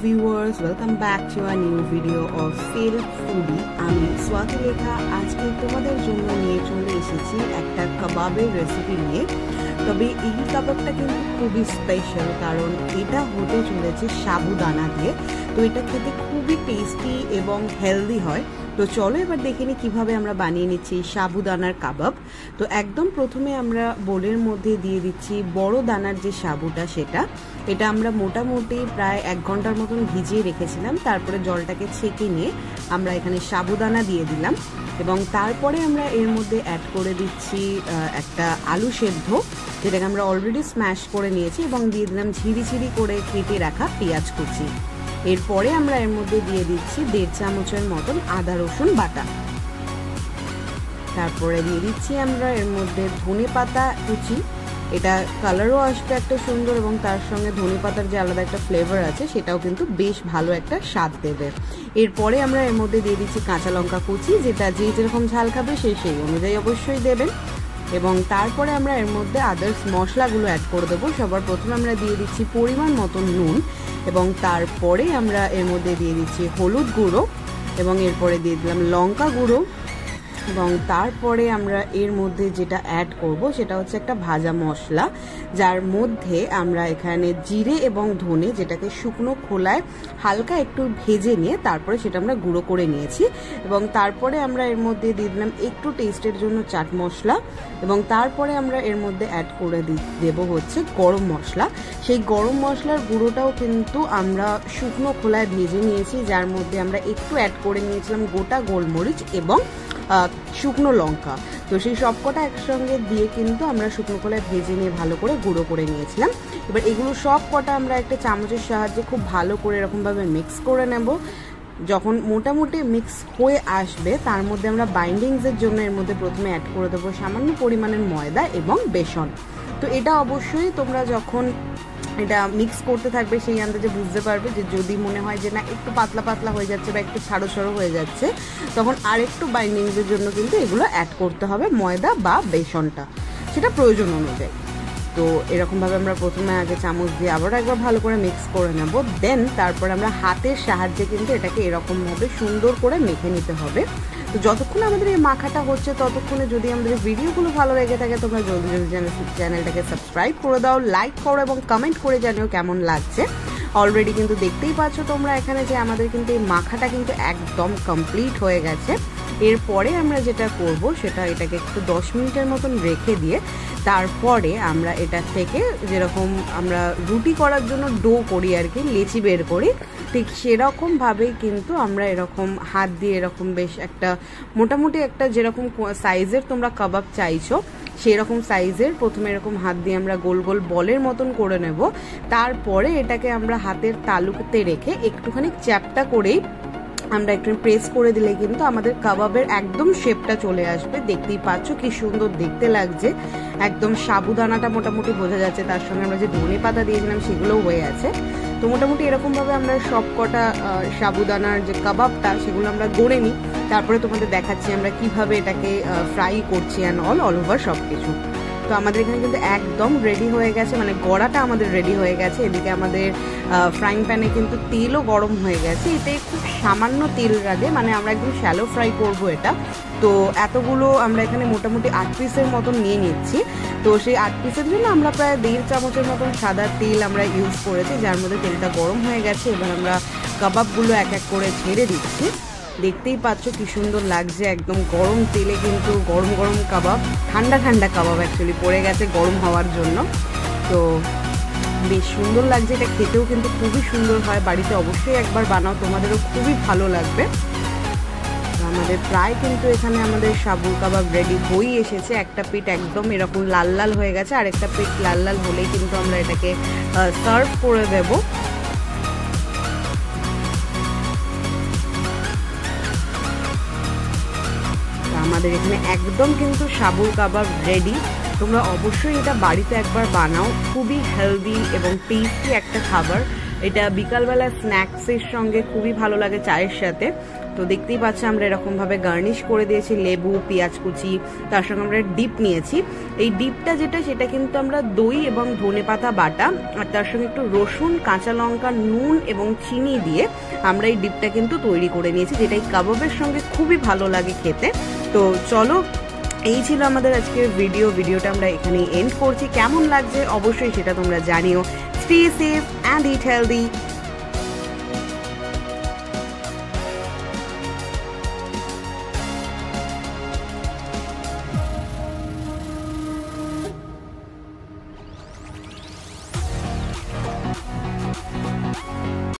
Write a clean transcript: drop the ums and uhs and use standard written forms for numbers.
viewers, welcome back to a new video of Foodie. আমি স্বাতি লেখা আজকে তোমাদের জন্য নিয়ে চলে এসেছি একটা কাবাবের রেসিপি নিয়ে। তবে এই কাবাবটা কিন্তু খুবই স্পেশাল, কারণ এটা হতে চলেছে সাবুদানা দিয়ে। তো এটা খেতে খুবই টেস্টি এবং হেলদি হয়। তো চলো এবার দেখে নিই কিভাবে আমরা বানিয়ে নিচ্ছি সাবুদানার কাবাব। তো একদম প্রথমে আমরা বোলের মধ্যে দিয়ে দিচ্ছি বড় দানার যে সাবুটা, এটা আমরা মোটামুটি প্রায় 1 ঘন্টার মতন ভিজিয়ে রেখেছিলাম। তারপরে জলটাকে ছেঁকে নিয়ে আমরা এখানে সাবুদানা দিয়ে দিলাম এবং তারপরে আমরা এর মধ্যে অ্যাড করে দিচ্ছি একটা আলু সেদ্ধ, যেটাকে আমরা অলরেডি স্ম্যাশ করে নিয়েছি, এবং দিয়ে দিলাম ঝিরি করে কেটে রাখা পেঁয়াজ কুচি। এরপরে আমরা এর মধ্যে দিয়ে দিচ্ছি 1.5 চামচের মতন আদা রসুন বাটা। তারপরে দিয়ে দিচ্ছি আমরা এর মধ্যে ধনে পাতা কুচি। এটা কালারও আসবে একটা সুন্দর, এবং তার সঙ্গে ধনে পাতার যে আলাদা একটা ফ্লেভার আছে সেটাও কিন্তু বেশ ভালো একটা স্বাদ দেবে। এরপরে আমরা এর মধ্যে দিয়ে দিচ্ছি কাঁচা লঙ্কা কুচি, যেটা যে যেরকম ঝাল খাবে সেই অনুযায়ী অবশ্যই দেবেন। এবং তারপরে আমরা এর মধ্যে আদার্স মশলাগুলো অ্যাড করে দেবো। সবার প্রথমে আমরা দিয়ে দিচ্ছি পরিমাণ মতো নুন, এবং তারপরে আমরা এর মধ্যে দিয়ে দিচ্ছি হলুদ গুঁড়ো, এবং এরপরে দিয়ে দিলাম লঙ্কা গুঁড়ো, এবং তারপরে আমরা এর মধ্যে যেটা অ্যাড করব সেটা হচ্ছে একটা ভাজা মশলা, যার মধ্যে আমরা এখানে জিরে এবং ধনে, যেটাকে শুকনো খোলায় হালকা একটু ভেজে নিয়ে তারপরে সেটা আমরা গুঁড়ো করে নিয়েছি। এবং তারপরে আমরা এর মধ্যে দিয়ে দিলাম একটু টেস্টের জন্য চাট মশলা, এবং তারপরে আমরা এর মধ্যে অ্যাড করে দেবো হচ্ছে গরম মশলা। সেই গরম মশলার গুঁড়োটাও কিন্তু আমরা শুকনো খোলায় ভেজে নিয়েছি, যার মধ্যে আমরা একটু অ্যাড করে নিয়েছিলাম গোটা গোলমরিচ এবং শুকনো লঙ্কা। তো সেই সবকটা একসঙ্গে দিয়ে কিন্তু আমরা শুকনো খোলায় ভেজে নিয়ে ভালো করে গুঁড়ো করে নিয়েছিলাম। এবার এগুলো সব কটা আমরা একটা চামচের সাহায্যে খুব ভালো করে এরকমভাবে মিক্স করে নেব। যখন মোটামুটি মিক্স হয়ে আসবে, তার মধ্যে আমরা বাইন্ডিংসের জন্য এর মধ্যে প্রথমে অ্যাড করে দেবো সামান্য পরিমাণের ময়দা এবং বেসন। তো এটা অবশ্যই তোমরা যখন এটা মিক্স করতে থাকবে সেই আন্দাজে বুঝতে পারবে যে যদি মনে হয় যে না একটু পাতলা হয়ে যাচ্ছে বা একটু ছাড়ো হয়ে যাচ্ছে, তখন আরেকটু বাইন্ডিংসের জন্য কিন্তু এগুলো অ্যাড করতে হবে ময়দা বা বেসনটা, সেটা প্রয়োজন অনুযায়ী। তো এরকমভাবে আমরা প্রথমে আগে চামচ দিয়ে আবার একবার ভালো করে মিক্স করে নেব। দেন তারপর আমরা হাতের সাহায্যে কিন্তু এটাকে এরকমভাবে সুন্দর করে মেখে নিতে হবে। তো যতক্ষণ আমাদের এই মাখাটা হচ্ছে, ততক্ষণে যদি আমাদের ভিডিওগুলো ভালো লেগে থাকে, তোমরা জলদি চ্যানেলটাকে সাবস্ক্রাইব করে দাও, লাইক করো এবং কমেন্ট করে জানিও কেমন লাগছে। অলরেডি কিন্তু দেখতেই পাচ্ছ তোমরা এখানে যে আমাদের কিন্তু এই মাখাটা কিন্তু একদম কমপ্লিট হয়ে গেছে। এরপরে আমরা যেটা করব সেটা এটাকে একটু 10 মিনিটের মতন রেখে দিয়ে তারপরে আমরা এটা থেকে যেরকম আমরা রুটি করার জন্য ডো করি আর কি, লেচি বের করি, ঠিক সেরকমভাবেই কিন্তু আমরা এরকম হাত দিয়ে এরকম বেশ একটা মোটামুটি একটা যেরকম সাইজের তোমরা কাবাব চাইছো সেরকম সাইজের প্রথমে এরকম হাত দিয়ে আমরা গোল গোল বলের মতন করে নেব। তারপরে এটাকে আমরা হাতের তালুতে রেখে একটুখানি চ্যাপটা করেই আমরা একটু প্রেস করে দিলে কিন্তু আমাদের কাবাবের একদম শেপটা চলে আসবে। দেখতেই পাচ্ছ কি সুন্দর দেখতে লাগছে, একদম সাবুদানাটা মোটামুটি বোঝা যাচ্ছে, তার সঙ্গে আমরা যে ধনে পাতা দিয়েছিলাম সেগুলোও হয়ে আছে। তো মোটামুটি এরকমভাবে আমরা সব কটা সাবুদানার যে কাবাবটা সেগুলো আমরা গড়ে নিই। তারপরে তোমাদের দেখাচ্ছি আমরা কিভাবে এটাকে ফ্রাই করছি অ্যান্ড অল ওভার সব কিছু। তো আমাদের এখানে কিন্তু একদম রেডি হয়ে গেছে, মানে গড়াটা আমাদের রেডি হয়ে গেছে। এদিকে আমাদের ফ্রাইং প্যানে কিন্তু তেলও গরম হয়ে গেছে। এতে খুব সামান্য তেল লাগে, মানে আমরা একদম শ্যালো ফ্রাই করব এটা। তো এতগুলো আমরা এখানে মোটামুটি 8 পিসের মতন নিয়ে নিচ্ছি। তো সেই 8 পিসের জন্য আমরা প্রায় 1.5 চামচের মতন সাদা তেল আমরা ইউজ করেছি, যার মধ্যে তেলটা গরম হয়ে গেছে। এবার আমরা কাবাবগুলো এক এক করে ছেড়ে দিচ্ছি। দেখতেই পাচ্ছ কি সুন্দর লাগছে, একদম গরম তেলে কিন্তু গরম কাবাব, ঠান্ডা কাবাব অ্যাকচুয়ালি পড়ে গেছে গরম হওয়ার জন্য। তো বেশ সুন্দর লাগছে, এটা খেতেও কিন্তু খুবই সুন্দর হয়। বাড়িতে অবশ্যই একবার বানাও, তোমাদেরও খুবই ভালো লাগবে। আমাদের প্রায় কিন্তু এখানে আমাদের সাবু কাবাব রেডি হয়ে এসেছে। একটা পিঠ একদম এরকম লাল হয়ে গেছে, আর একটা পিঠ লাল হলেই কিন্তু আমরা এটাকে সার্ভ করে দেবো। আমাদের এখানে একদম কিন্তু সাবুর কাবাব রেডি। তোমরা অবশ্যই এটা বাড়িতে একবার বানাও, খুবই হেলদি এবং টেস্টি একটা খাবার। এটা বিকালবেলা স্ন্যাক্সের সঙ্গে খুবই ভালো লাগে চায়ের সাথে। তো দেখতেই পাচ্ছি আমরা এরকমভাবে গার্নিশ করে দিয়েছি লেবু, পেঁয়াজ কুচি, তার সঙ্গে আমরা ডিপ নিয়েছি। এই ডিপটা যেটা সেটা কিন্তু আমরা দই এবং ধনেপাতা বাটা আর তার সঙ্গে একটু রসুন, কাঁচা লঙ্কা, নুন এবং চিনি দিয়ে আমরা এই ডিপটা কিন্তু তৈরি করে নিয়েছি, যেটা এই কাবাবের সঙ্গে খুবই ভালো লাগে খেতে। তো চলো, এই ছিল আমাদের আজকের ভিডিওটা আমরা এখানেই এন্ড করছি। কেমন লাগছে অবশ্যই সেটা তোমরা জানিও। Stay safe and eat healthy.